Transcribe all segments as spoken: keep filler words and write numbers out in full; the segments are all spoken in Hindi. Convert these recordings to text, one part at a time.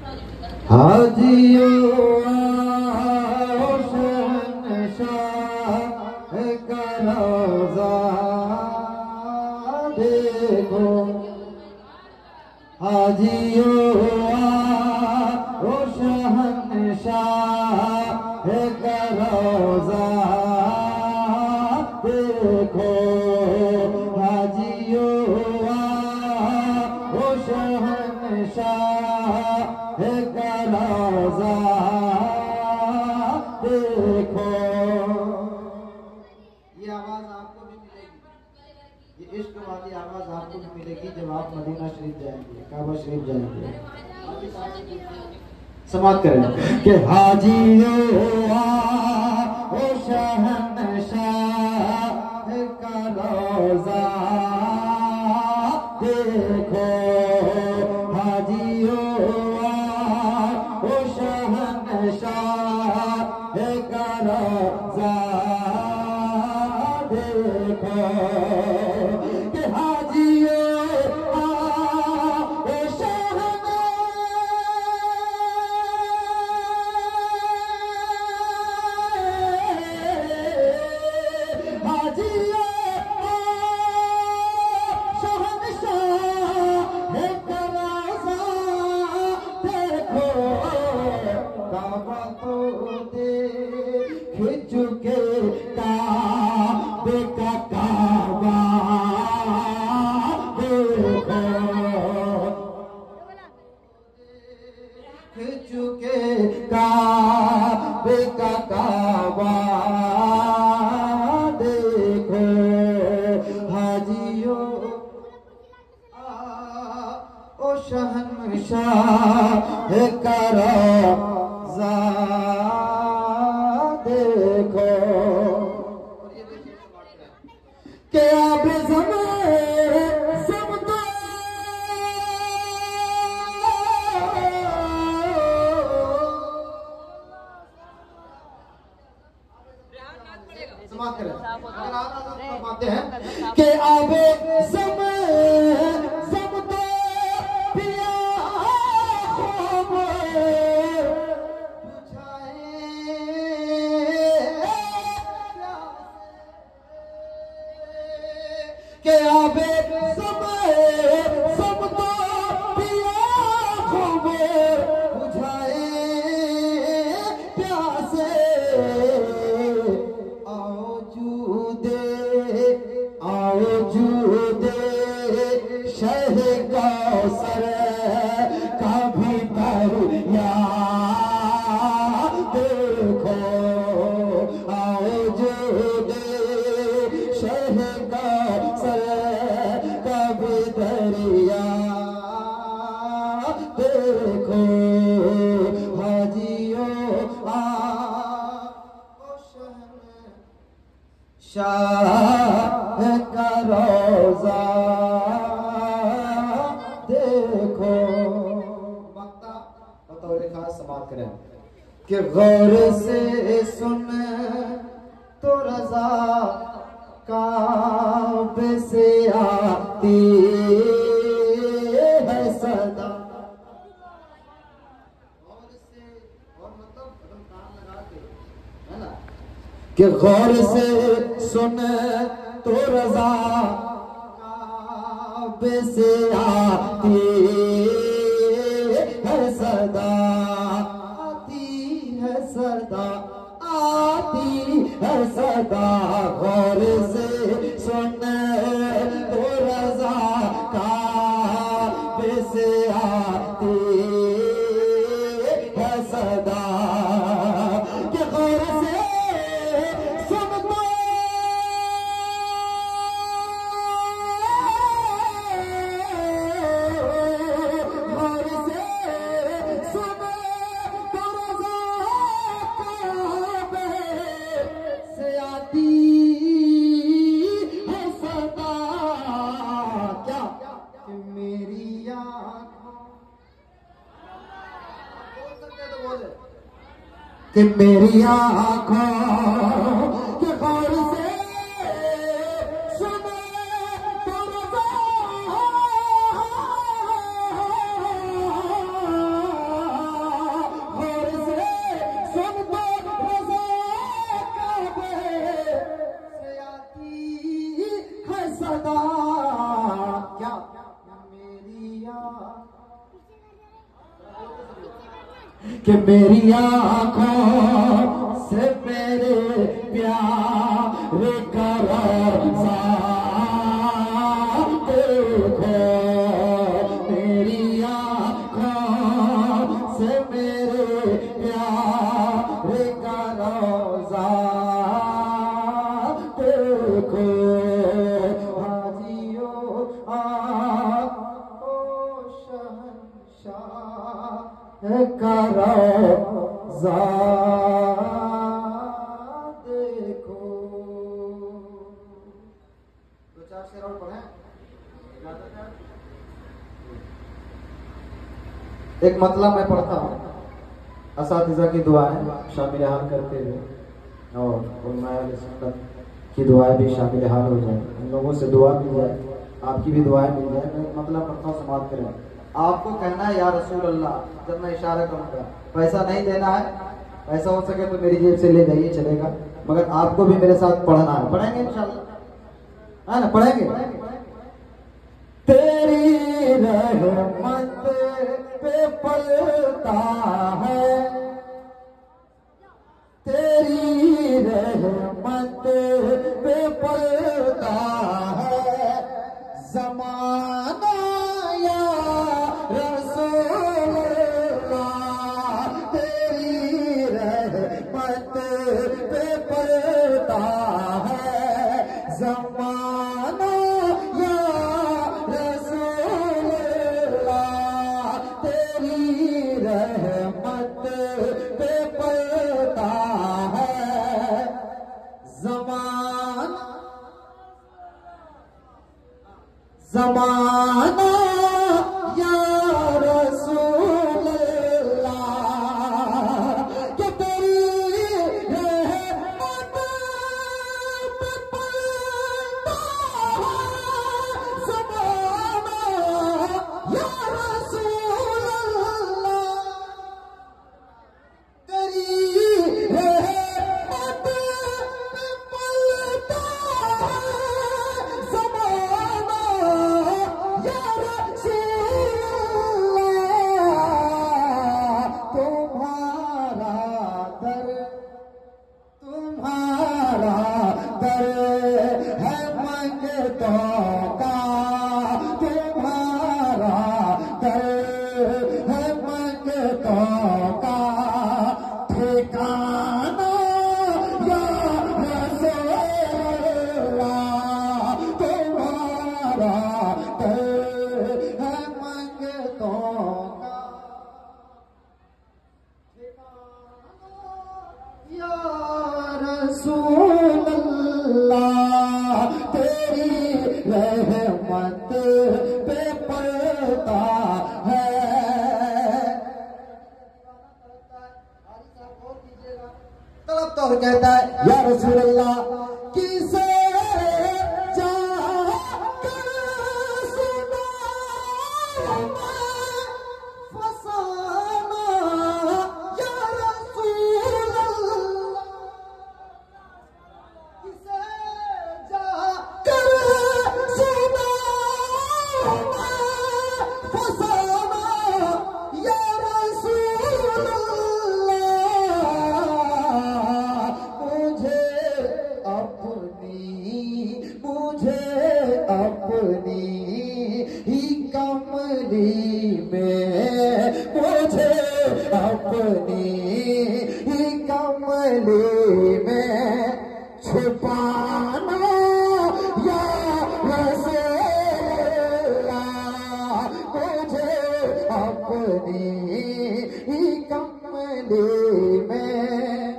हाजियो आओ शहंशाह का रोज़ा देखो। हाजियो आओ शहंशाह का रोज़ा देखो। हाजियो आओ शहंशाह का रोज़ा देखो। ये आवाज आपको भी मिलेगी, ये इश्क वाली आवाज आपको भी मिलेगी जब आप मदीना शरीफ जाएंगे, काबा शरीफ जाएंगे। समाप्त करें कि हाजियो आओ शहंशाह का रोज़ा देखो। हाजियो आओ शहंशाह का रोज़ा देखो। कि हाजियो आओ शहंशाह, हाजियो काबा तो देख चुके, काबे का काबा देखो। देख चुके काबे का काबा देखो। हाजियो आओ शहंशाह का रोज़ा देखो। के आप समय सब तो समाप्त करें। फरमाते हैं कि आप समय सब तो पिया के आबे समय सब तो पिया खबर बुझाए प्यासे। आओ जूदे आओ जूदे शह कौसर का भी दरिया देखो। आओ जूदे शह कौसर का भी दरिया देखो। हाजियो आओ शहंशाह का रोज़ा देखो। वक्ता बतौर खास समाप्त करें कि गौर से सुन तो रज़ा काबे से आती है सदा। गौर से, और मतलब कान लगा के, है ना, कि गौर से सुन तो रज़ा काबे से आती है सदा। आती है सदा, आती है सदा। गौर से सुन तो रज़ा काबे से आती है सदा। कि गौर से सुन तो गौर से सुन तो रज़ा काबे से आती है सदा। क्या कि मेरी आँखों बोल सकते तो बोले कि मेरी आँखों के गौर से सुन तो रज़ा कि मेरी आंखों से मेरे प्यार का रोज़ा देखो, मेरी आंखों से मेरे प्यार का रोज़ा देखो। हाजियो आओ शहंशाह का रोज़ा देखो। दो चार शेर और पढ़ें। एक मतलब मैं पढ़ता हूँ, असातिज़ा की दुआएं शामिल हाल करते हुए और उलमाए सुन्नत की दुआएं भी शामिल हाल हो जाए, उन लोगों से दुआ मिल जाए, आपकी भी दुआएं मिल जाए। मैं मतलब पढ़ता हूँ, समाप्त करें। आपको कहना है या रसूल अल्लाह, जब मैं इशारा करूंगा। पैसा नहीं देना है, पैसा हो सके तो मेरी जेब से ले जाइए, चलेगा, मगर आपको भी मेरे साथ पढ़ना है। पढ़ेंगे इंशाल्लाह, है ना? पढ़ेंगे। तेरी रहमत पे पलता है, तेरी रहमत पे पलता है ज़माना या रसूल अल्लाह, तेरी रहमत पे पलता है ज़माना या रसूल अल्लाह, तेरी रहमत पे पलता है ज़माना, ज़माना या रसूल अल्लाह, कि तेरी रहमत पे पलता है ज़माना या रसूल अल्लाह, तेरी रहमत पे पलता है ज़माना या रसूल अल्लाह, तुम्हारा दर, तुम्हारा दर है मंगतों का, तुम्हारा दर है मंगतों का ठिकाना या रसूल अल्लाह, तुम्हारा दर है मंगतों का ठिकाना या रसूल अल्लाह, तेरी रहमत पे पलता है। तड़पता और कहता है या रसूल अल्लाह, किसे जाकर सुनाऊं मैं फसाना या रसूल अल्लाह, किसे जाकर सुनाऊं मैं फसाना या रसूल अल्लाह, मुझे अपनी, मुझे अपनी ही कमली में, मुझे अपनी ही कमली में छुपाना या रसूल अल्लाह, मुझे अपनी ही कमली में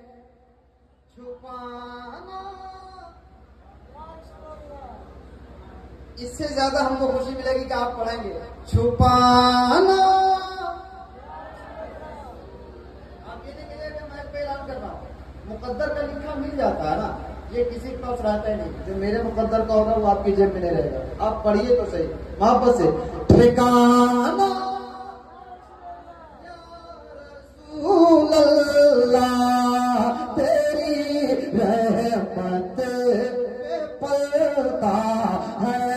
छुपाना। इससे ज्यादा हमको खुशी मिलेगी कि आप पढ़ेंगे छुपाना। आप ये नहीं मिलेगा, मैं पे ऐलान कर रहा हूँ, मुकद्दर का लिखा मिल जाता है ना, ये किसी के पास रहता ही नहीं। जो मेरे मुकद्दर का होगा वो आपकी जेब में नहीं रहेगा। आप पढ़िए तो सही मोहब्बत से, ठिकाना या रसूल अल्लाह, तेरी रहमत पे पलता है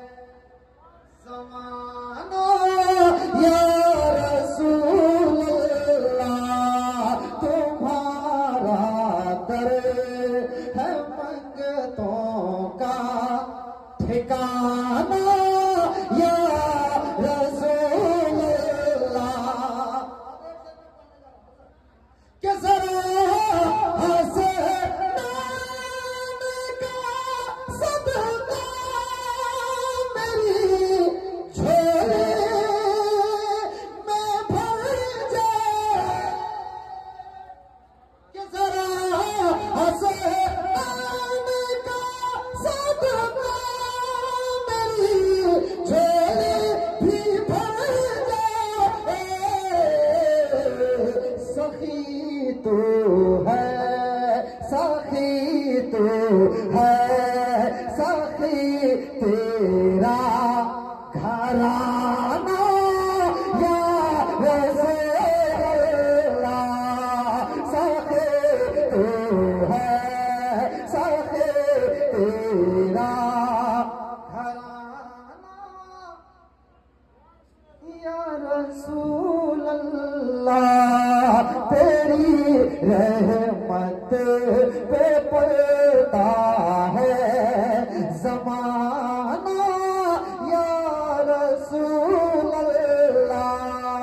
ज़माना या रसूल सखी तू है, सखी तू है, सखी तेरा घराना या रसूलल्लाह। सखी तू है, सखी तेरा या रसूल अल्लाह। तेरी रहमत पे पड़ता है ज़माना या रसूल अल्लाह।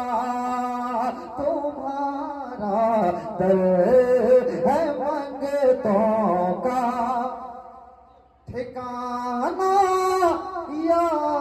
तुम्हारा दर है मंगतों का ठिकाना या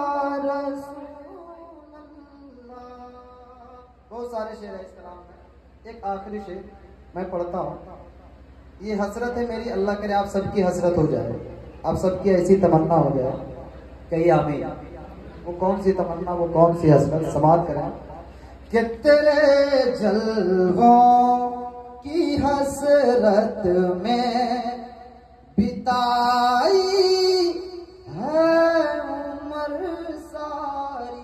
बहुत सारे शेर है इस कलाम में। एक आखिरी शेर मैं पढ़ता हूँ। ये हसरत है मेरी, अल्लाह करे आप सबकी हसरत हो जाए, आप सबकी ऐसी तमन्ना हो जाए, कहीं आमीन। वो कौन सी तमन्ना, वो कौन सी हसरत, समाप्त करें कि तेरे जलवों की हसरत में बिताई है उम्र सारी।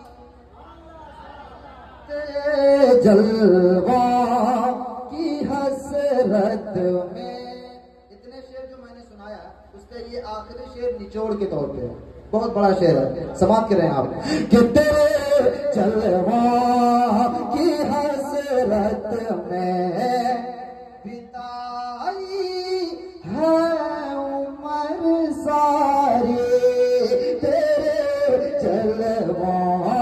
तेरे जलवा की हसरत में। इतने शेर जो मैंने सुनाया उसका ये आखिरी शेर निचोड़ के तौर पे बहुत बड़ा शेर है, समाप्त करें आप कि तेरे जलवा की हसरत में बिताई है उम्र सारी। तेरे जलवा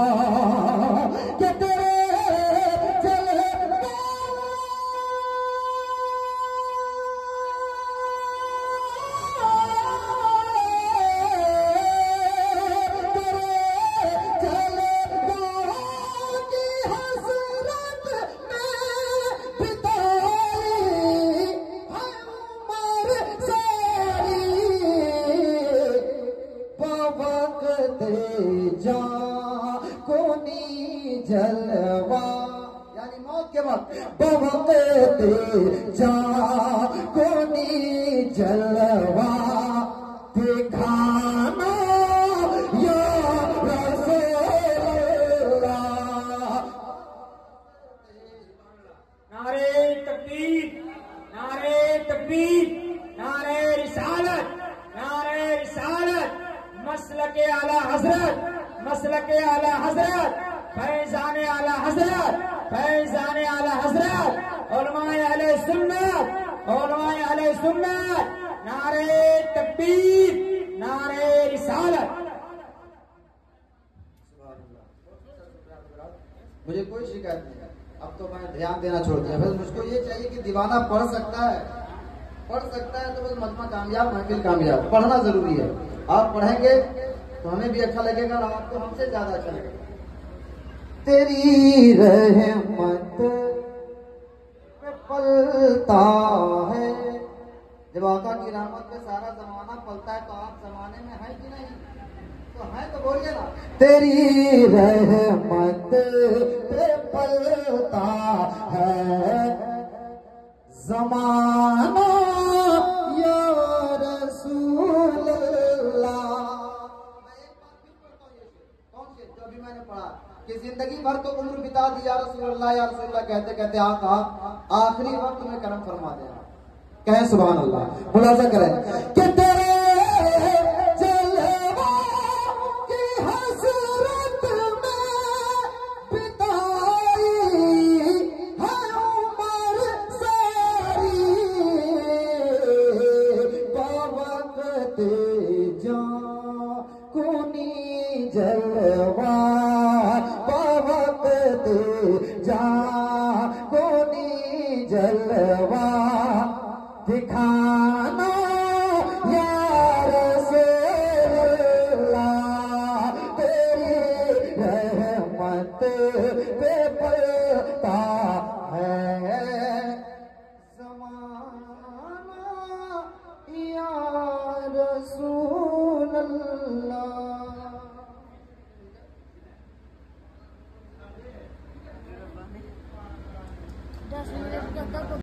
जलवा यानी मौत के वक्त बवक़्ते जा कोनी जलवा दिखाना या रसूलल्लाह। नारे तकबीर, नारे तकबीर, नारे रिसालत, नारे रिसालत। मसलके आला हजरत, मसलके आला हजरत, फैज़ाने आला हजरत, फैज़ाने आला हजरत, उलमाए अहले सुन्नत, उलमाए अहले सुन्नत। नारे तकबीर, नारे रिसालत। मुझे कोई शिकायत नहीं है, अब तो मैं ध्यान देना छोड़ दिया। बस मुझको ये चाहिए कि दीवाना पढ़ सकता है, पढ़ सकता है तो बस मजमा कामयाब, महफिल कामयाब। पढ़ना जरूरी है, आप पढ़ेंगे तो हमें भी अच्छा लगेगा और आपको हमसे ज्यादा अच्छा लगेगा। तेरी रहमत पे पलता है। जब आका की रहमत पे सारा जमाना पलता है तो आप जमाने में है कि नहीं? तो है तो बोलिए ना। तेरी रहमत पे पलता है जमाना या रसूल अल्लाह। जो अभी मैंने पढ़ा कि जिंदगी भर तो उम्र बिता दी या रसूल अल्लाह या रसूल अल्लाह कहते कहते आका आखिरी वक्त में करम फरमा देना। कहें सुभान अल्लाह, मुलाजा करें कि तेरे जलवा की हसरत में बिताई है उम्र सारी। बवक़्ते जा कोनी जलवा, बवक़्ते जा कोनी जलवा दिखाना या रसूलल्लाह। तेरी रहमत पे पलता है ज़माना या रसूलल्लाह। दस मिनट तक